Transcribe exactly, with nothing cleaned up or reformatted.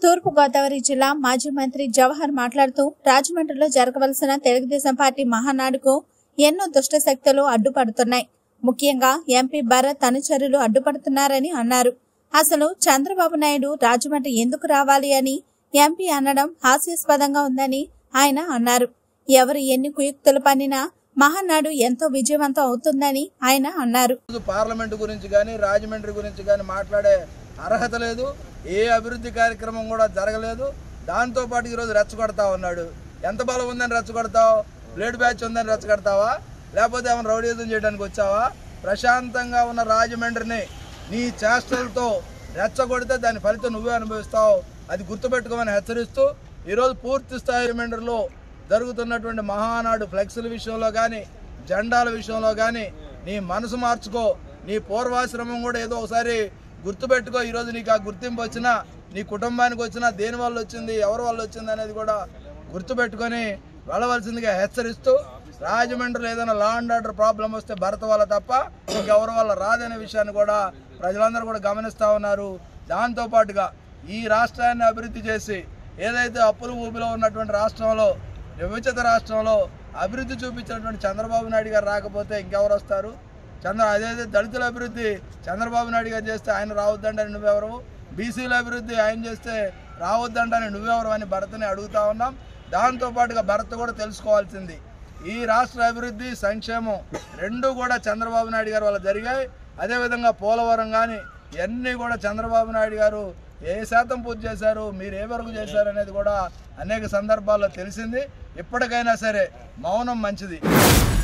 తూర్పు గోదావరి జిల్లా మాజీ మంత్రి జవహర్ మాట్లాడుతూ రాజమండ్రిలో జరగవలసిన తెలుగుదేశం పార్టీ మహానాడుకు ఎన్నో దుష్ట శక్తులు అడ్డుపడుతున్నాయి. ముఖ్యంగా ఎంపీ భరత్ అనుచరులు అడ్డుపడుతున్నారని అన్నారు. అసలు చంద్రబాబు నాయుడు రాజమండ్రి ఎందుకు రావాలి అని ఎంపీ అనడం హాస్యాస్పదంగా ఉందని ఆయన అన్నారు. ఎవరు ఎన్ని కుయుక్తులు పన్నినా మహానాడు ఎంతో విజయవంతం అవుతుందని ఆయన అన్నారు. పార్లమెంట్ గురించి కానీ రాజమండ్రి గురించి కానీ మాట్లాడే అర్హత లేదు. ఏ అభివృద్ధి కార్యక్రమం కూడా జరగలేదు. దాంతో పాటు ఈరోజు రెచ్చగొడతా ఉన్నాడు. ఎంత బలం ఉందని రెచ్చగొడతావు? బ్లేడ్ బ్యాచ్ ఉందని రెచ్చగొడతావా? లేకపోతే ఏమైనా రౌడీజం చేయడానికి వచ్చావా? ప్రశాంతంగా ఉన్న రాజమండ్రిని నీ చేష్టలతో రెచ్చగొడితే దాని ఫలితం నువ్వే అనుభవిస్తావు. అది గుర్తుపెట్టుకోమని హెచ్చరిస్తూ ఈరోజు పూర్తి స్థాయి రాజమండ్రిలో జరుగుతున్నటువంటి మహానాడు ఫ్లెక్సుల విషయంలో కానీ జెండాల విషయంలో కానీ నీ మనసు మార్చుకో. నీ పూర్వాశ్రమం కూడా ఏదో ఒకసారి గుర్తుపెట్టుకో. ఈరోజు నీకు ఆ గుర్తింపు వచ్చినా, నీ కుటుంబానికి వచ్చినా, దేని వల్ల వచ్చింది, ఎవరి వల్ల వచ్చింది అనేది కూడా గుర్తుపెట్టుకొని వెళ్ళవలసిందిగా హెచ్చరిస్తూ, రాజమండ్రిలో ఏదైనా లా అండ్ ఆర్డర్ ప్రాబ్లం వస్తే భరత్ వల్ల తప్ప ఇంకెవరి వల్ల రాదనే విషయాన్ని కూడా ప్రజలందరూ కూడా గమనిస్తూ ఉన్నారు. దాంతోపాటుగా ఈ రాష్ట్రాన్ని అభివృద్ధి చేసి ఏదైతే అప్పులు ఊపిలో ఉన్నటువంటి రాష్ట్రంలో, విభజిత రాష్ట్రంలో అభివృద్ధి చూపించినటువంటి చంద్రబాబు నాయుడు గారు రాకపోతే ఇంకెవరు వస్తారు? చంద్ర అదేదే దళితుల అభివృద్ధి చంద్రబాబు నాయుడు గారు చేస్తే ఆయన రావద్దంటని నువ్వెవరు? బీసీల అభివృద్ధి ఆయన చేస్తే రావద్దంటని నువ్వెవరు అని భరత్ని అడుగుతా ఉన్నాం. దాంతోపాటుగా భరత్ కూడా తెలుసుకోవాల్సింది, ఈ రాష్ట్ర అభివృద్ధి సంక్షేమం రెండు కూడా చంద్రబాబు నాయుడు గారు వల్ల జరిగాయి. అదేవిధంగా పోలవరం కానీ ఇవన్నీ కూడా చంద్రబాబు నాయుడు గారు ఏ శాతం పూర్తి చేశారు, మీరు ఏ వరకు చేశారు అనేది కూడా అనేక సందర్భాల్లో తెలిసింది. ఇప్పటికైనా సరే మౌనం మంచిది.